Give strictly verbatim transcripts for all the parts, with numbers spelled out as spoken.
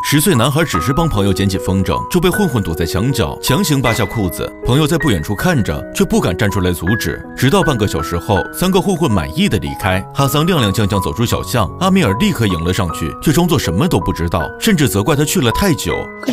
十岁男孩只是帮朋友捡起风筝，就被混混堵在墙角，强行扒下裤子。朋友在不远处看着，却不敢站出来阻止。直到半个小时后，三个混混满意的离开。哈桑踉踉跄跄走出小巷，阿米尔立刻迎了上去，却装作什么都不知道，甚至责怪他去了太久。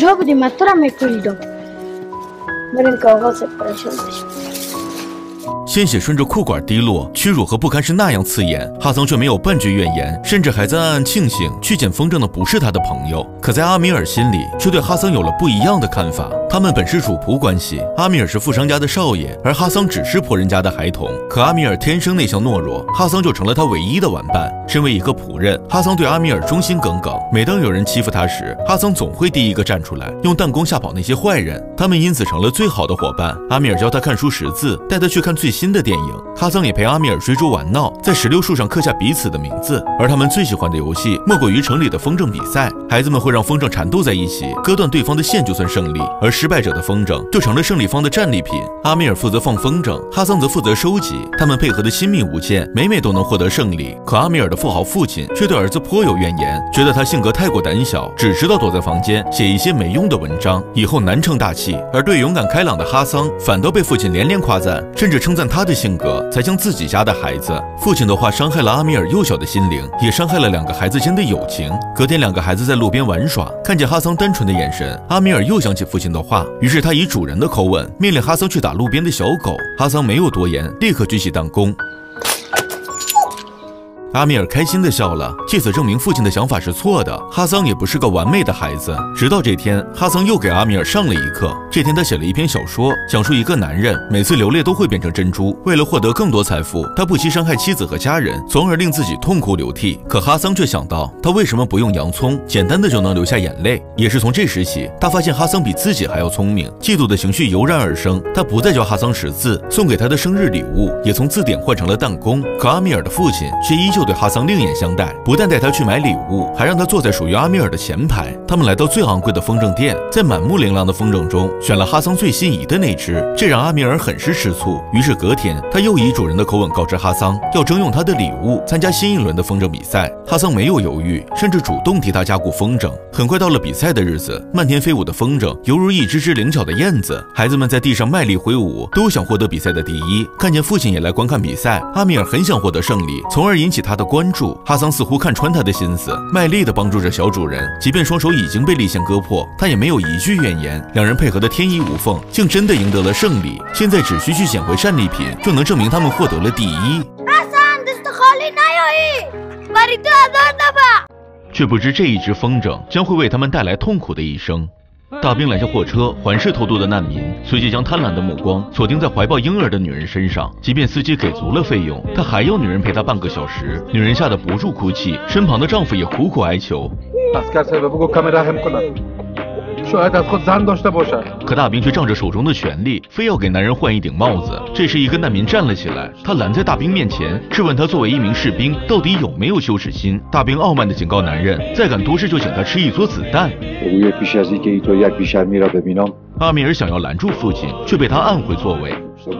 鲜血顺着裤管滴落，屈辱和不堪是那样刺眼。哈桑却没有半句怨言，甚至还在暗暗庆幸去捡风筝的不是他的朋友。可在阿米尔心里，却对哈桑有了不一样的看法。他们本是主仆关系，阿米尔是富商家的少爷，而哈桑只是仆人家的孩童。可阿米尔天生内向懦弱，哈桑就成了他唯一的玩伴。身为一个仆人，哈桑对阿米尔忠心耿耿。每当有人欺负他时，哈桑总会第一个站出来，用弹弓吓跑那些坏人。他们因此成了最好的伙伴。阿米尔教他看书识字，带他去看最新的电影。哈桑也陪阿米尔追逐玩闹，在石榴树上刻下彼此的名字。而他们最喜欢的游戏，莫过于城里的风筝比赛。孩子们会让风筝缠斗在一起，割断对方的线就算胜利，而失败者的风筝就成了胜利方的战利品。阿米尔负责放风筝，哈桑则负责收集。他们配合的亲密无间，每每都能获得胜利。可阿米尔的富豪父亲却对儿子颇有怨言，觉得他性格太过胆小，只知道躲在房间写一些没用的文章，以后难成大器。而对勇敢开朗的哈桑，反倒被父亲连连夸赞，甚至称赞他的性格才像自己家的孩子。父亲的话伤害了阿米尔幼小的心灵，也伤害了两个孩子间的友情。隔天，两个孩子在路边玩耍，看见哈桑单纯的眼神，阿米尔又想起父亲的话，于是他以主人的口吻命令哈桑去打路边的小狗。哈桑没有多言，立刻举起弹弓。 阿米尔开心地笑了，借此证明父亲的想法是错的。哈桑也不是个完美的孩子。直到这天，哈桑又给阿米尔上了一课。这天，他写了一篇小说，讲述一个男人每次流泪都会变成珍珠，为了获得更多财富，他不惜伤害妻子和家人，从而令自己痛哭流涕。可哈桑却想到，他为什么不用洋葱，简单的就能流下眼泪？也是从这时起，他发现哈桑比自己还要聪明，嫉妒的情绪油然而生。他不再教哈桑识字，送给他的生日礼物也从字典换成了弹弓。可阿米尔的父亲却依旧 对哈桑另眼相待，不但带他去买礼物，还让他坐在属于阿米尔的前排。他们来到最昂贵的风筝店，在满目琳琅的风筝中选了哈桑最心仪的那只，这让阿米尔很是吃醋。于是隔天，他又以主人的口吻告知哈桑，要征用他的礼物参加新一轮的风筝比赛。哈桑没有犹豫，甚至主动替他加固风筝。很快到了比赛的日子，漫天飞舞的风筝犹如一只只灵巧的燕子，孩子们在地上卖力挥舞，都想获得比赛的第一。看见父亲也来观看比赛，阿米尔很想获得胜利，从而引起他的关注。 哈桑似乎看穿他的心思，卖力地帮助着小主人，即便双手已经被利线割破，他也没有一句怨言。两人配合得天衣无缝，竟真的赢得了胜利。现在只需去捡回战利品，就能证明他们获得了第一。却不知这一只风筝将会为他们带来痛苦的一生。 大兵拦下货车，环视偷渡的难民，随即将贪婪的目光锁定在怀抱婴儿的女人身上。即便司机给足了费用，他还要女人陪他半个小时。女人吓得不住哭泣，身旁的丈夫也苦苦哀求。 可大兵却仗着手中的权力，非要给男人换一顶帽子。这时，一个难民站了起来，他拦在大兵面前，质问他作为一名士兵，到底有没有羞耻心。大兵傲慢地警告男人，再敢多事就请他吃一撮子弹。阿米尔想要拦住父亲，却被他按回座位。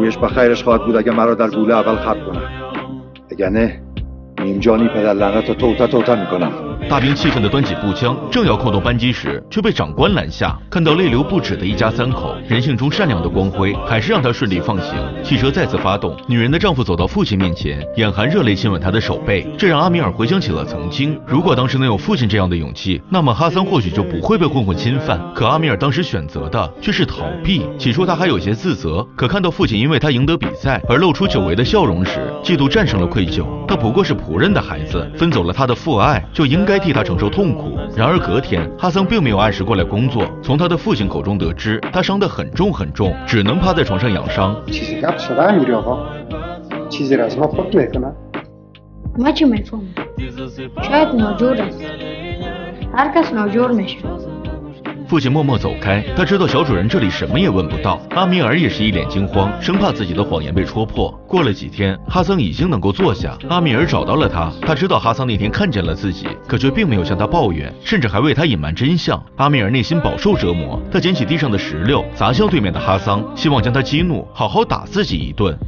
大兵气愤地端起步枪，正要扣动扳机时，却被长官拦下。看到泪流不止的一家三口，人性中善良的光辉还是让他顺利放行。汽车再次发动，女人的丈夫走到父亲面前，眼含热泪亲吻他的手背，这让阿米尔回想起了曾经。如果当时能有父亲这样的勇气，那么哈桑或许就不会被混混侵犯。可阿米尔当时选择的却是逃避。起初他还有些自责，可看到父亲因为他赢得比赛而露出久违的笑容时，嫉妒战胜了愧疚。他不过是仆人的孩子，分走了他的父爱，就应该 替他承受痛苦。然而隔天，哈桑并没有按时过来工作。从他的父亲口中得知，他伤得很重很重，只能趴在床上养伤。父亲默默走开，他知道小主人这里什么也问不到。阿米尔也是一脸惊慌，生怕自己的谎言被戳破。过了几天，哈桑已经能够坐下。阿米尔找到了他，他知道哈桑那天看见了自己，可却并没有向他抱怨，甚至还为他隐瞒真相。阿米尔内心饱受折磨，他捡起地上的石榴，砸向对面的哈桑，希望将他激怒，好好打自己一顿。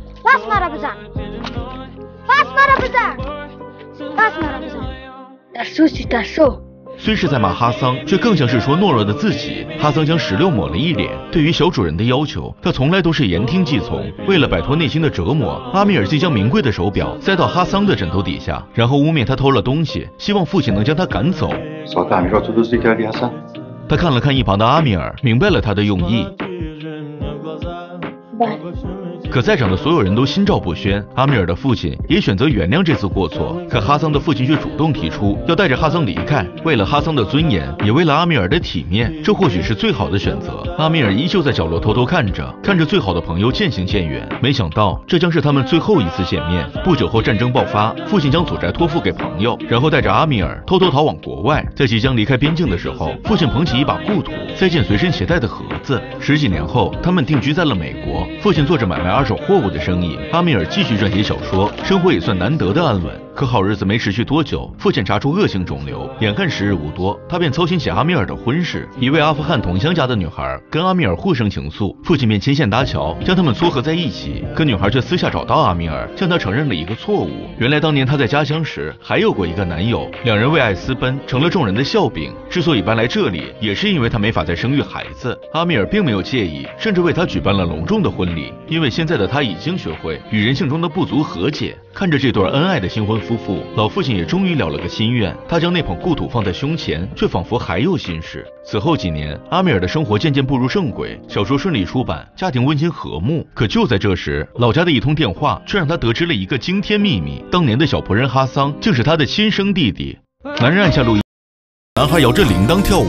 虽是在骂哈桑，却更像是说懦弱的自己。哈桑将石榴抹了一脸。对于小主人的要求，他从来都是言听计从。为了摆脱内心的折磨，阿米尔竟将名贵的手表塞到哈桑的枕头底下，然后污蔑他偷了东西，希望父亲能将他赶走。他看了看一旁的阿米尔，明白了他的用意。可在场的所有人都心照不宣，阿米尔的父亲也选择原谅这次过错，可哈桑的父亲却主动提出要带着哈桑离开，为了哈桑的尊严，也为了阿米尔的体面，这或许是最好的选择。阿米尔依旧在角落偷偷看着，看着最好的朋友渐行渐远，没想到这将是他们最后一次见面。不久后战争爆发，父亲将祖宅托付给朋友，然后带着阿米尔偷偷逃往国外。在即将离开边境的时候，父亲捧起一把故土，塞进随身携带的盒子。十几年后，他们定居在了美国，父亲做着买卖二手货物的生意，阿米尔继续撰写小说，生活也算难得的安稳。可好日子没持续多久，父亲查出恶性肿瘤，眼看时日无多，他便操心起阿米尔的婚事。一位阿富汗同乡家的女孩跟阿米尔互生情愫，父亲便牵线搭桥，将他们撮合在一起。可女孩却私下找到阿米尔，向他承认了一个错误。原来当年他在家乡时还有过一个男友，两人为爱私奔，成了众人的笑柄。之所以搬来这里，也是因为他没法再生育孩子。阿米尔并没有介意，甚至为他举办了隆重的婚礼。因为现在的他已经学会与人性中的不足和解。看着这对恩爱的新婚夫妇，老父亲也终于了了个心愿。他将那捧故土放在胸前，却仿佛还有心事。此后几年，阿米尔的生活渐渐步入正轨，小说顺利出版，家庭温馨和睦。可就在这时，老家的一通电话却让他得知了一个惊天秘密：当年的小仆人哈桑竟是他的亲生弟弟。男人按下录音，男孩摇着铃铛跳舞。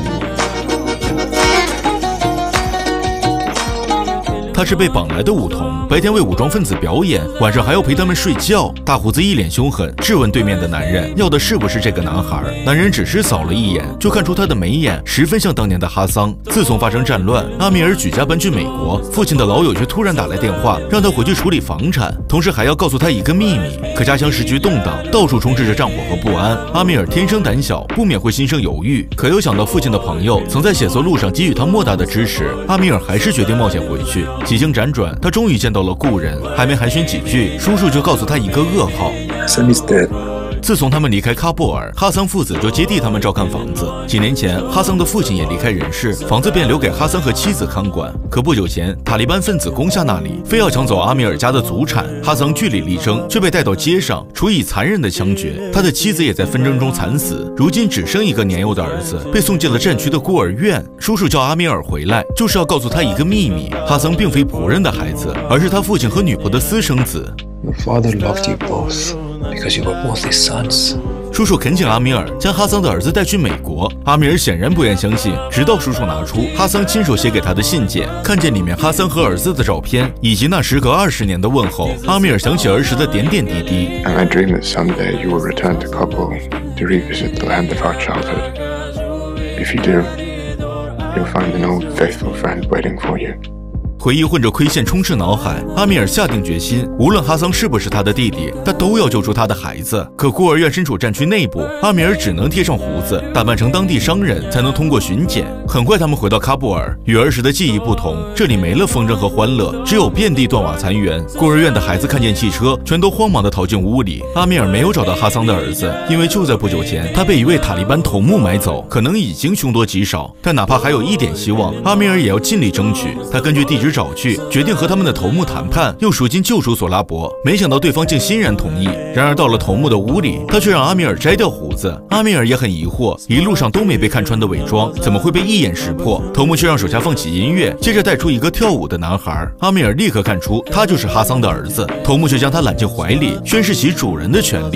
他是被绑来的舞童，白天为武装分子表演，晚上还要陪他们睡觉。大胡子一脸凶狠，质问对面的男人要的是不是这个男孩。男人只是扫了一眼，就看出他的眉眼十分像当年的哈桑。自从发生战乱，阿米尔举家搬去美国，父亲的老友却突然打来电话，让他回去处理房产，同时还要告诉他一个秘密。可家乡时局动荡，到处充斥着战火和不安。阿米尔天生胆小，不免会心生犹豫。可又想到父亲的朋友曾在写作路上给予他莫大的支持，阿米尔还是决定冒险回去。几经辗转，他终于见到了故人，还没寒暄几句，叔叔就告诉他一个噩耗。自从他们离开喀布尔，哈桑父子就接替他们照看房子。几年前，哈桑的父亲也离开人世，房子便留给哈桑和妻子看管。可不久前，塔利班分子攻下那里，非要抢走阿米尔家的祖产。哈桑据理力争，却被带到街上，处以残忍的枪决。他的妻子也在纷争中惨死。如今只剩一个年幼的儿子，被送进了战区的孤儿院。叔叔叫阿米尔回来，就是要告诉他一个秘密：哈桑并非仆人的孩子，而是他父亲和女仆的私生子。 Your father loved you both because you were both his sons. 叔叔恳请阿米尔将哈桑的儿子带去美国。阿米尔显然不愿相信，直到叔叔拿出哈桑亲手写给他的信件，看见里面哈桑和儿子的照片，以及那时隔二十年的问候，阿米尔想起儿时的点点滴滴。 And I dream that someday you will return to Kabul to revisit the land of our childhood. If you do, you'll find an old faithful friend waiting for you. 回忆混着亏欠充斥脑海，阿米尔下定决心，无论哈桑是不是他的弟弟，他都要救出他的孩子。可孤儿院身处战区内部，阿米尔只能贴上胡子，打扮成当地商人，才能通过巡检。很快，他们回到喀布尔，与儿时的记忆不同，这里没了风筝和欢乐，只有遍地断瓦残垣。孤儿院的孩子看见汽车，全都慌忙地逃进屋里。阿米尔没有找到哈桑的儿子，因为就在不久前，他被一位塔利班头目买走，可能已经凶多吉少。但哪怕还有一点希望，阿米尔也要尽力争取。他根据地址找去，决定和他们的头目谈判，用赎金救出索拉伯。没想到对方竟欣然同意。然而到了头目的屋里，他却让阿米尔摘掉胡子。阿米尔也很疑惑，一路上都没被看穿的伪装，怎么会被一眼识破？头目却让手下放起音乐，接着带出一个跳舞的男孩。阿米尔立刻看出他就是哈桑的儿子，头目却将他揽进怀里，宣示起主人的权利。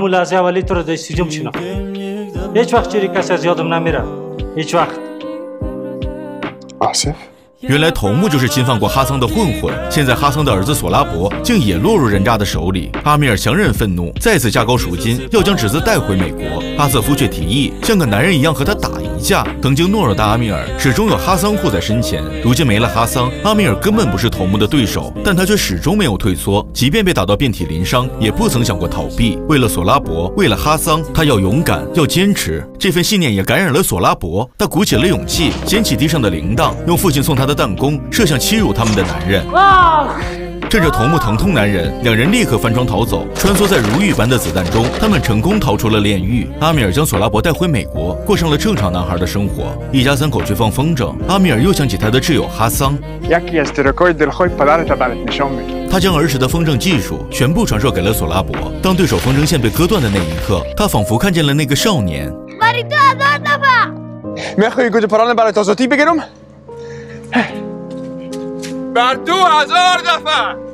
Asif? 原来头目就是侵犯过哈桑的混混，现在哈桑的儿子索拉伯竟也落入人渣的手里。阿米尔强忍愤怒，再次加高赎金，要将侄子带回美国。阿瑟夫却提议像个男人一样和他打一架。曾经懦弱的阿米尔始终有哈桑护在身前，如今没了哈桑，阿米尔根本不是头目的对手，但他却始终没有退缩，即便被打到遍体鳞伤，也不曾想过逃避。为了索拉伯，为了哈桑，他要勇敢，要坚持。这份信念也感染了索拉伯，他鼓起了勇气，捡起地上的铃铛，用父亲送他的弹弓射向欺辱他们的男人。 趁着头目疼痛男人，两人立刻翻窗逃走，穿梭在如雨般的子弹中，他们成功逃出了炼狱。阿米尔将索拉伯带回美国，过上了正常男孩的生活。一家三口去放风筝，阿米尔又想起他的挚友哈桑。他将儿时的风筝技术全部传授给了索拉伯。当对手风筝线被割断的那一刻，他仿佛看见了那个少年。 بر دو هزار دفعه